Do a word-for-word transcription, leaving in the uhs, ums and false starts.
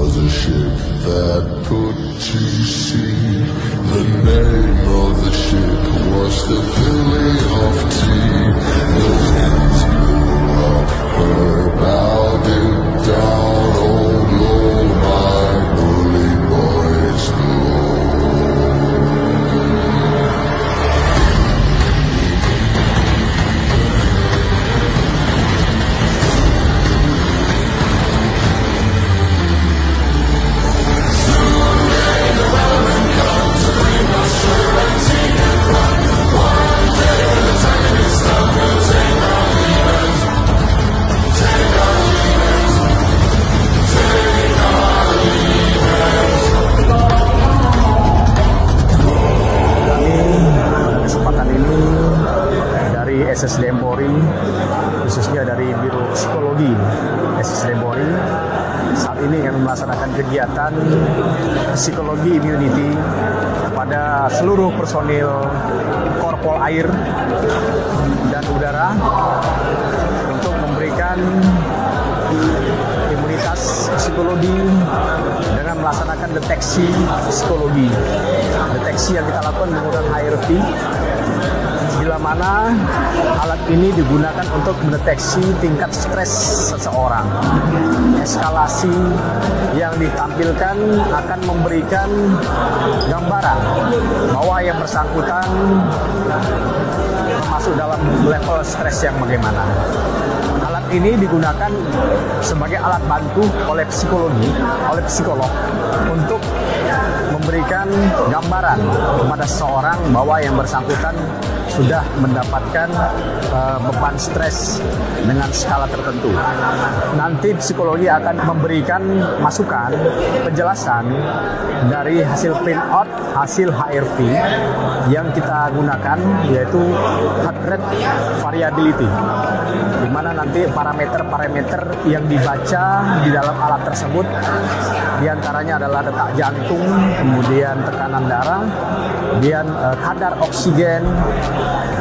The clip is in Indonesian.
was a ship that put to sea. The name of the ship was the Billy of Tea. The winds blew up her bow, did down, oh low, my bully boys blow. S S D M Polri, khususnya dari Biro Psikologi S S D M Polri, saat ini kami melaksanakan kegiatan psikologi immunity kepada seluruh personil Korpol Air dan Udara untuk memberikan imunitas psikologi dengan melaksanakan deteksi psikologi. Deteksi yang kita lakukan menggunakan H R V, bila mana alat ini digunakan untuk mendeteksi tingkat stres seseorang. Eskalasi yang ditampilkan akan memberikan gambaran bahwa yang bersangkutan masuk dalam level stres yang bagaimana. Alat ini digunakan sebagai alat bantu oleh psikologi, oleh psikolog untuk memberikan gambaran kepada seseorang bahwa yang bersangkutan sudah mendapatkan uh, beban stres dengan skala tertentu. Nanti psikologi akan memberikan masukan, penjelasan dari hasil print out, hasil H R V yang kita gunakan, yaitu heart rate variability, di mana nanti parameter-parameter yang dibaca di dalam alat tersebut diantaranya adalah detak jantung, kemudian tekanan darah, kemudian uh, kadar oksigen,